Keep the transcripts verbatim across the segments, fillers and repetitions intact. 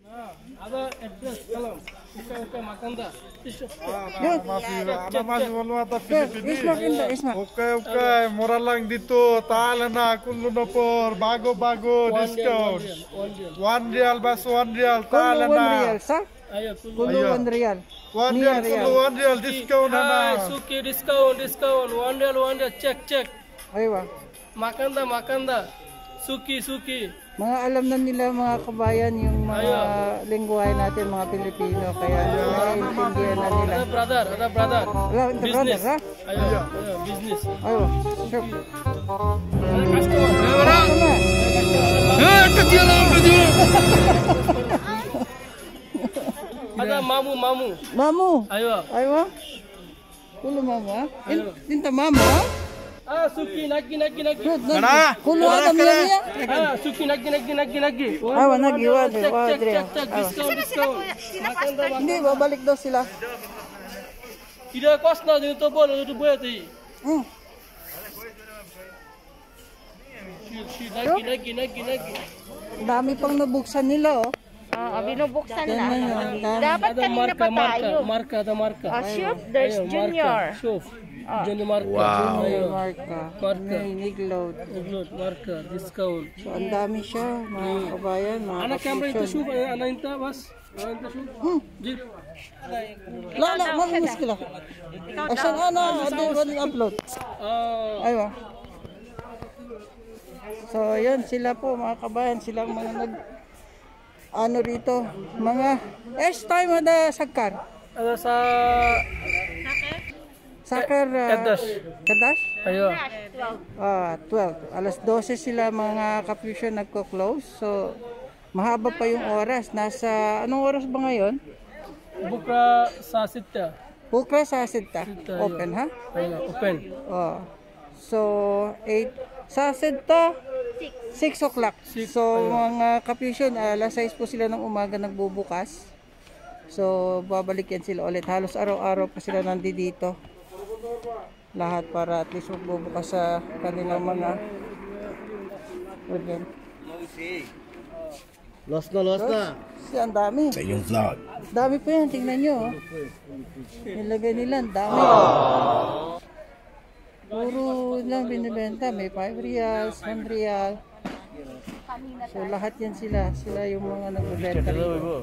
Ada address kalau buka buka makan dah. Good. Ada masih waluata Good. Pilipini. Ismak indo, ismak. Okay, okay. Murah lang dito. Taala na. Kullo na por. Bago, bago. Discount. One real, bas one real. Taala Kulo one na. real, sa? Ayo kulo. Kulo one real. One Nia real, real. kullo one real. Discount na na. Hai, suki discount, discount. One real, one real. Check, check. Aywa. Makan dah, makan dah. Suki, suki. Mga alam na nila mga kabayan yung mga lingwahe natin mga Pilipino kaya naiintindihan na nila. Ada brother, ada brother. Wala, ito brother, Business. ha? Ayo, ayo, business. Aywa. Sure. Ada customer. Tama. Eh, kecil lah, kecil. Ada mamu, mamu. Mamu. Ayo. Aywa. Kulo mamu, ha? In- Tinta mamu, ha? Ah, suki nagi, nagi, nagi. Good, good. Kulo adam niya. Ah, suki nagi, nagi, nagi, nagi. Awa, nagi, wad, Check, wad, check, Dre. check, check. Discount, discount. Makan dah, makan. Hindi, babalik daw sila. Tidak kos na dito po, dito po ito. Hmm. Nagi, nagi, nagi, nagi. Dami pang nabuksan nila, oh. Oo, binubuksan Yan na. na yun. Dami. Dapat Ada kanina marka, pa marka, tayo. marka, ada marka. Ah, shoot, there's Ayo, Junior. Marka, shoot. Ah. Junior marka. Wow. Ayo. Marka. Marka. May nigload. Iglot, marka, discount. So, ang dami siya, mga kabayan, mga Anak kamera itu kapisyon. shoot, anak inta bas. Anak inta shoot. Hmm. Jeep. La, la, malumis ka lang. Asan, ano, ano, ano, upload. Ah, Aywa. So, yun, sila po, mga kabayan, silang mga nag, ano rito, mga, es time ada sakar. ada sa Sakar, uh, Kadas. Kadas? Ayo. Ah, twelve. Alas dose sila mga kapisyon nagko-close. So, mahaba pa yung oras. Nasa, anong oras ba ngayon? Buka sa sita. Bukra sa Sita. Sita, Open, ha? Ayo, open. Oh. So, eight. Sa Sita, six o'clock. So, mga kapisyon, alas sais po sila ng umaga nagbubukas. So, babalik yan sila ulit. Halos araw-araw pa sila nandito. Lahat para at least magbubukas sa kanilang mga event. Lost na, lost na. Kasi ang dami. Sa inyong vlog. Dami po yan, tingnan nyo. Oh. Nilagay nila, ang dami. Puro lang binibenta. May five reals, one real. So lahat yan sila. Sila yung mga nagbibenta rito.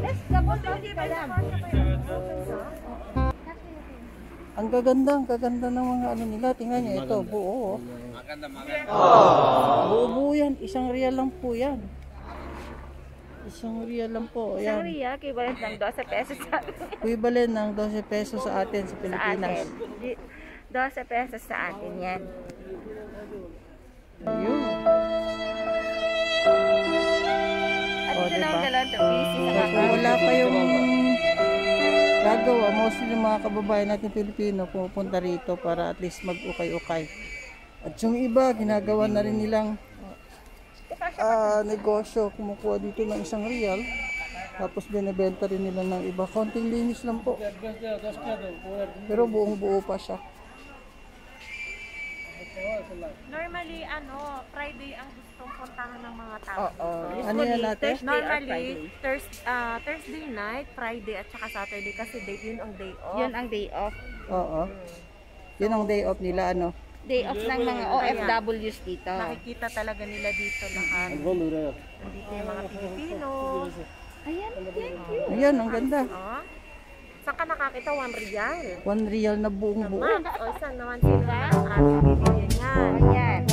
Ang gaganda, ang gaganda ng mga ano nila. Tingnan nyo, ito, buo. Oh. Buo-buo yan. Isang real lang po yan. Isang real lang po. Isang Yan. riya, equivalent ng twelve pesos sa atin. Equivalent ng twelve pesos sa atin sa Sa Pilipinas. atin. Di- twelve pesos sa atin yan. Ayun. At Oh, ito diba? na ang dalawang to busy sa Kung kakao. wala kayong gagawa, mostly yung mga kababayan natin Pilipino pumupunta rito para at least mag-ukay-ukay. At yung iba, ginagawa na rin nilang ah, negosyo, kumukuha dito ng isang real, tapos binibenta rin nila ng iba. Konting linis lang po, pero buong buo pa siya. Normally, ano, Friday ang gustong puntahan ng mga tao. Oo. Ano yan natin? Normally, Thurs ah, Thursday night, Friday at saka Saturday kasi day, yun ang day off. Yun ang day off. Oo. Yun ang day off nila, ano. Day off ng mga O F Ws dito. Nakikita talaga nila dito lahat. Nandito yung mga Pilipino. Ayan, thank you. Ayan, ang ganda. Oh. Saan ka nakakita? One real. One real na buong buo. Naman. O, saan naman sila? Maraming bibigyan yan. Ayan.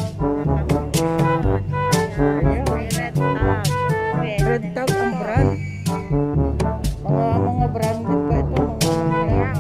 Ayan. May red tag. Pwede. Red tag ang brand. Mga mga branded pa ito. Mga Ayan.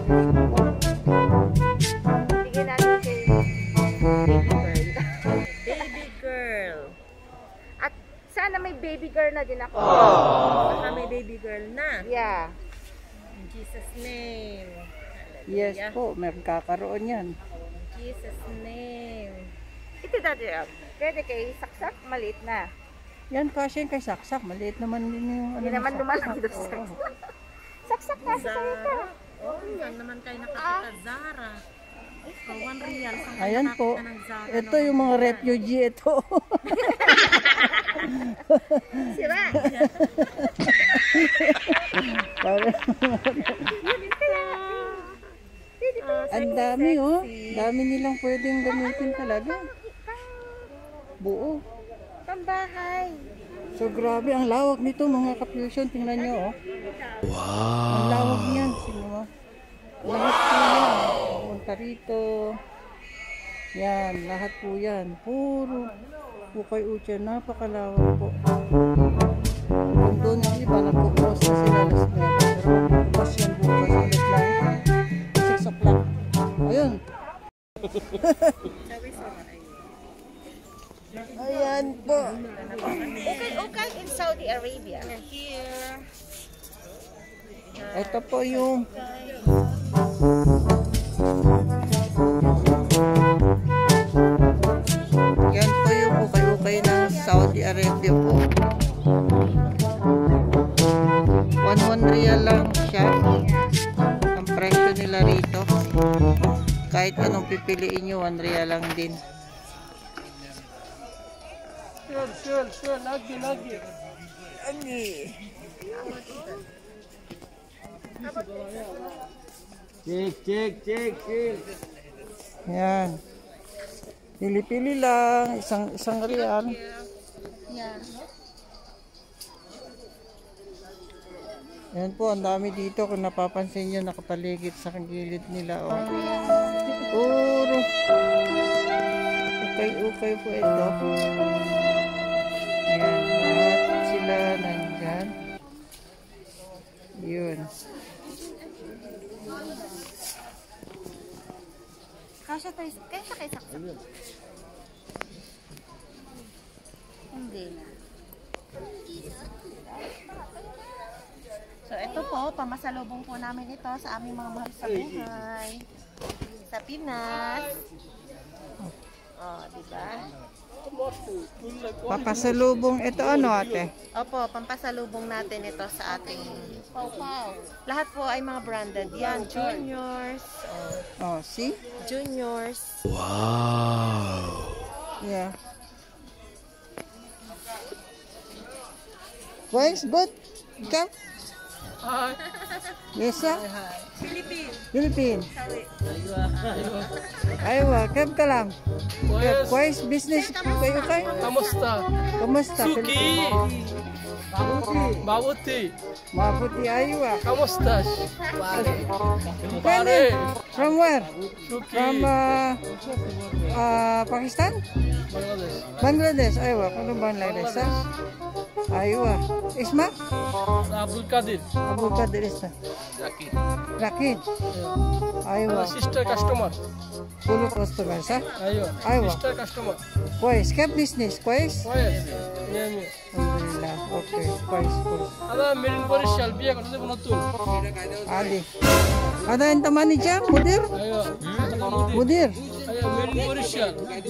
Bigyan natin kay baby girl. Baby girl. At sana may baby girl na din ako. Baka may baby girl na. Yeah. In Jesus' name. Yes po, may kakaroon yan. In Jesus' name. Ito dati, ah, pwede kay saksak, maliit na. Yan kasi yung kay saksak. Maliit naman din yung Hindi ng naman saksak. lumalaki doon sa Oo. saksak na sa salita. Oh, yan naman kayo nakakita. Zara. For one real. Saan kayo Ayan po. nakakita ng Zara? Ito yung mga refugee ito. Sira. dami oh. Dami nilang pwedeng gamitin talaga. Buo. Pambahay. So grabe, ang lawak nito mga ka-fusion. Tingnan nyo oh. Wow. Ang lawak niyan. Sino mo? Lahat po yan. Punta rito. Yan, lahat po yan. Puro ukay-ucha. Napakalawak po. Kung doon yung iba, nagpo-cross na sila alas nueve. Pero magpupas yan bukas ulit lang. six o'clock. Ayun. Ayan po. Ukay-ukay in Saudi Arabia. Here. Ito po yung yan po yung ukay-ukay ng Saudi Arabia po. one one real lang siya. Ang presyo nila rito. Kahit anong pipiliin nyo, one real lang din. Sure, sure, sure. Lagi, lagi. Lagi. Cek, cek, cek, cek. Yan. Pili-pili lang. Isang, isang real. Yeah. Yan po, ang dami dito. Kung napapansin nyo, nakapaligid sa gilid nila. Oh. Puro. Ukay-ukay po ito. Yan. Lahat sila nandyan. Yun. Kasya tayo, kasya kayo saksak. Hindi na. So, ito po, pamasalubong po namin ito sa aming mga mahal sa buhay. Sa Pinas. Oh, diba? Papasalubong ito ano ate? Opo, pampasalubong natin ito sa ating pau-pau. Lahat po ay mga branded. Yan, juniors. Oh, Oh, see? juniors. Yeah. Boys, good? Come? Hi. Yes, sir? Philippines. Philippines. Aywa, come ka lang. Pues, Boys, business kayo kayo? kamusta? Kamusta? Suki. Babuti. Mabuti aywa. Kamusta? Pwede. Pare. From where? Suki. From uh, uh, Pakistan? Bangladesh. Bangladesh. Aywa, kano Bangladesh? Ha? Aywa. Isma? Abdul Kadir. Abu Qadir Isma. Zaki. Rakid. Aywa. Sister customer. Puro customers, ha? Ayo. Aywa. Sister customer. Kwais. Keep business. Kwais? Kwes. Yemi. Alhamdulillah. Okay. Kwais. Kwais. Ada merin Borishal biya করতে নতুন। Ali. Ada yang manager? Mudir? Ayo. Mudir? Ayo merin Borishal।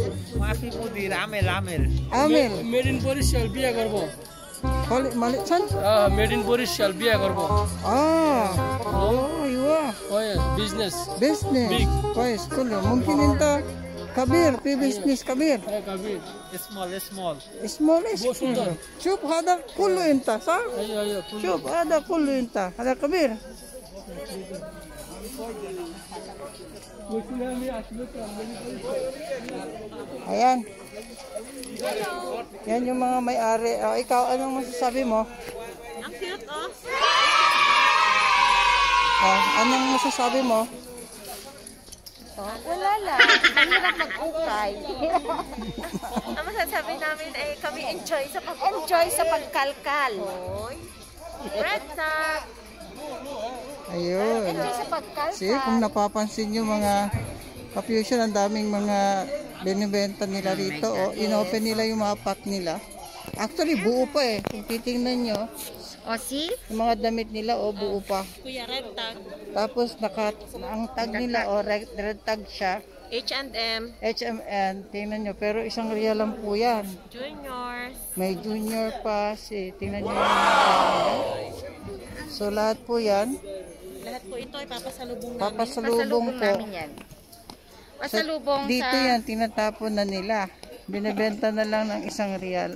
Amil. মেরিন বরিশাল বিয়া করব। Kali Malik Chan? হ্যাঁ মেরিন বরিশাল বিয়া করব। Ah. Oh, iya. ওই business. Business. Big. Kwais. Kulo. Mungkin enta kabir. Pi business kabir. হ্যাঁ কাবির। Small is. बहुत सुंदर। Shub hada kullu enta, sa? আyo আyo। Shub hada kullu enta. Hada kabir. Ayan. Yan yung mga may-ari. Oh, ikaw, anong masasabi mo? Ang cute, oh. Oh, anong masasabi mo? Oh, wala lang. Mahirap mag-ukay. Ang masasabi namin ay kami enjoy sa pag Enjoy sa pagkalkal. Red tag. Ayun. Enjoy sa pagkalkal. See, kung napapansin nyo mga ka-fusion, ang daming mga binibenta nila rito. Oh, inopen nila yung mga pack nila. Actually, buo pa eh. Kung titingnan nyo, O, see? yung mga damit nila, oh, buo pa. Kuya, red tag. Tapos, naka, ang tag nila, oh, red, red tag siya. H and M. H M N, tingnan nyo. Pero isang real lang po yan. Juniors. May junior pa. Si, tingnan nyo yung mga tag nila. So, lahat po yan. Lahat po ito ay papasalubong namin. Papasalubong po. namin yan. Pasalubong Dito sa... yan, tinatapon na nila. Binibenta na lang ng isang real.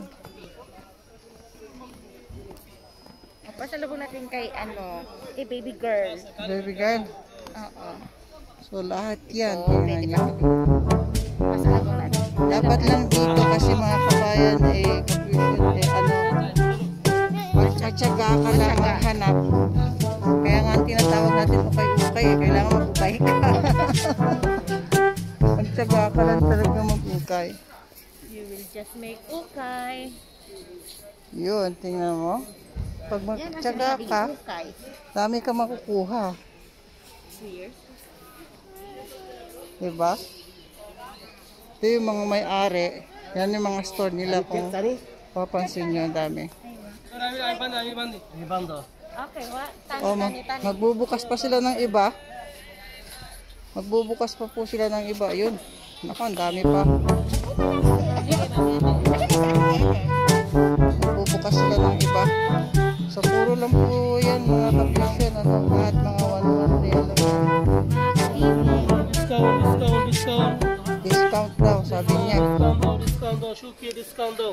Pasalubong natin kay, ano, kay baby girl. Baby girl. Oo. So lahat yan, So, tingnan pwede nyo. pa. Masasagot natin. Dapat lang dito kasi mga kabayan eh, confusion eh, ano, magtsatsaga ka lang maghanap. Kaya nga ang tinatawag natin ukay-ukay eh, kailangan mag-ukay ka. Magtsaga ka lang talaga mag-ukay. You will just make ukay. Yun, tingnan mo. Pag Yan ang magtsaga sinabing ka, ukay. dami ka makukuha. Weird. Diba? Ito yung mga may-ari. Yan yung mga store nila kung papansin nyo, ang dami. Okay, what? O, Tani, mag tani, tani. magbubukas pa sila ng iba. Magbubukas pa po sila ng iba. Yun. Naku, ang dami pa. Magbubukas sila ng iba. So, puro lang po yan, mga kapisyon. Ano, lahat mga one one real lang yan. Discount, discount, discount. Discount daw, sabi niya. Discount daw, discount daw. Shuki, discount daw.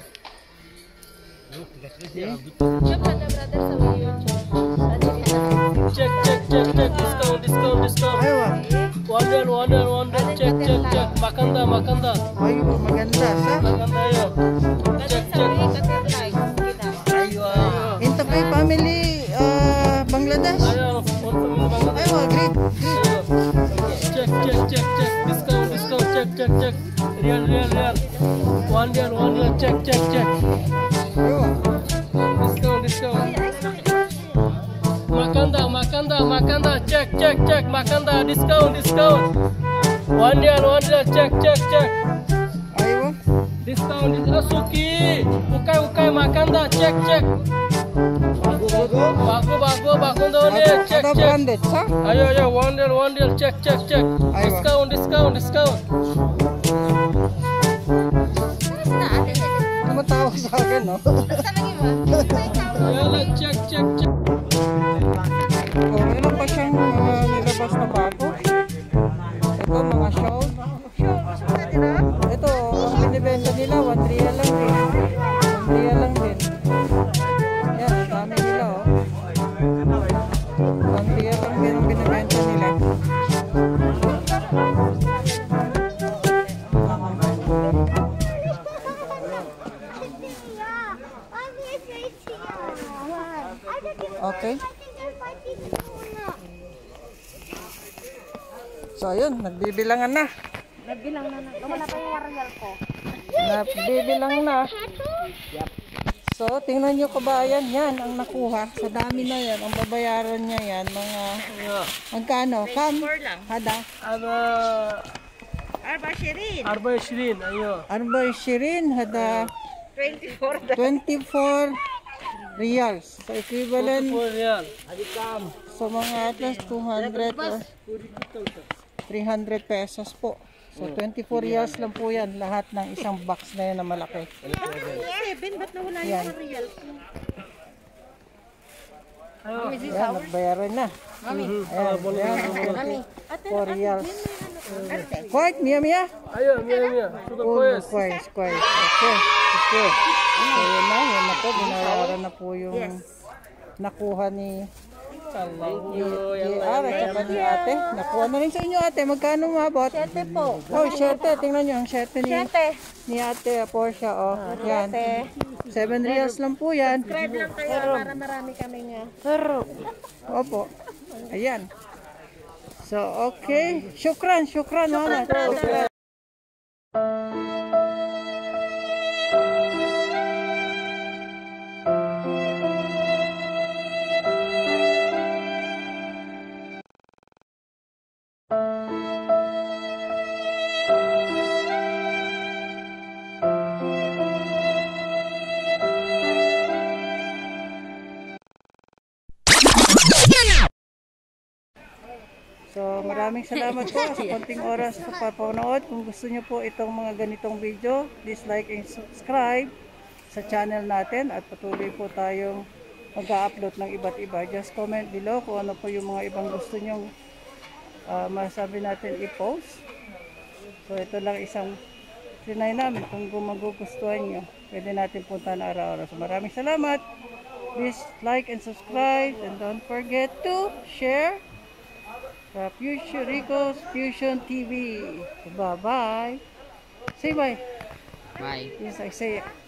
Check ka na, brother, sa may YouTube. Check, check, check, check. Discount, discount, discount. Ayaw, Wonder, wonder, wonder. Check, check, check. Makanda, makanda. ayaw, maganda. Sa? Makanda yun. Check, check. Ayo, ayo. Intapay family, uh, Bangladesh. Ayo, one family Bangladesh. Ayaw, agreed. Ayo. Check, check, check, check. Discount, discount. Check, check, check. Real, real, real. One real, one real. Check, check, check. Ayaw. Discount, discount. Makanda, makanda, makanda. Check, check, check. Makanda, discount, discount. One real, one real. Check, check, check. Ayaw. Discount, discount. Suki. Ukai, ukai, makanda. Check, check. Bago, bago, bago daw ni. Ada, Check, ada check. branded, sa? Ayo, ayo. One real, one real. Check, check, check. Ayo. Discount, discount, discount. Tumatawag sa akin, no? Ayo, check, check, check. O, meron pa siyang mga nilabas na bago. Ito, mga shawl. Ito, ang binibenta nila, one real lang din. one real lang din. Yan, ang dami nila, oh. one real lang din ang binibenta nila. Okay. So, ayun, nagbibilangan na. Nagbilang na na. Wala pa yung waryal ko. Nagbibilang na. So, tingnan nyo kabayan, yan ang nakuha. Sa dami na yan, ang babayaran niya yan, mga, magkano? Kam? lang. Hada? Ada Arba Shirin. Arba Shirin. Ayo. Arbay Shirin, hada twenty-four. twenty-four reals. So, equivalent Four real. sa mga atas two hundred or three hundred pesos po. So, twenty-four reals lang po yan. Lahat ng isang box na yan na malaki. Seven, ba't nawala Yan. yung waryal ko? Ayan, nagbayaran na. Ayan, ayan. four reals. Quite, Mia Mia? Ayo, mia, mia. Sudah Oh, kues. quite, quite. Okay, okay. So, yun na, yun na po. Binayaran na po yung nakuha ni Thank ni you. J R at saka ni ate. Nakuha na rin sa inyo ate. Magkano mabot? Sete po. Oh, siyete. Tingnan nyo. Ang siyete ni, Sete. ni ate Portia. Oh, yan. Seven reals lang po yan. Subscribe lang kayo para marami kami nga. Opo. Ayan. So, okay. Shukran, shukran, mama. Shukran. So, maraming salamat po sa konting oras sa papanood. Kung gusto nyo po itong mga ganitong video, please like and subscribe sa channel natin at patuloy po tayong mag-upload ng iba't iba. Just comment below kung ano po yung mga ibang gusto nyong uh, masabi natin i-post. So, ito lang isang trinay namin. Kung magugustuhan nyo, pwede natin punta na araw-araw. So, maraming salamat. Please like and subscribe and don't forget to share Sa Fusion Rico's Fusion T V. Bye-bye. Say bye. Bye. Yes, I say it.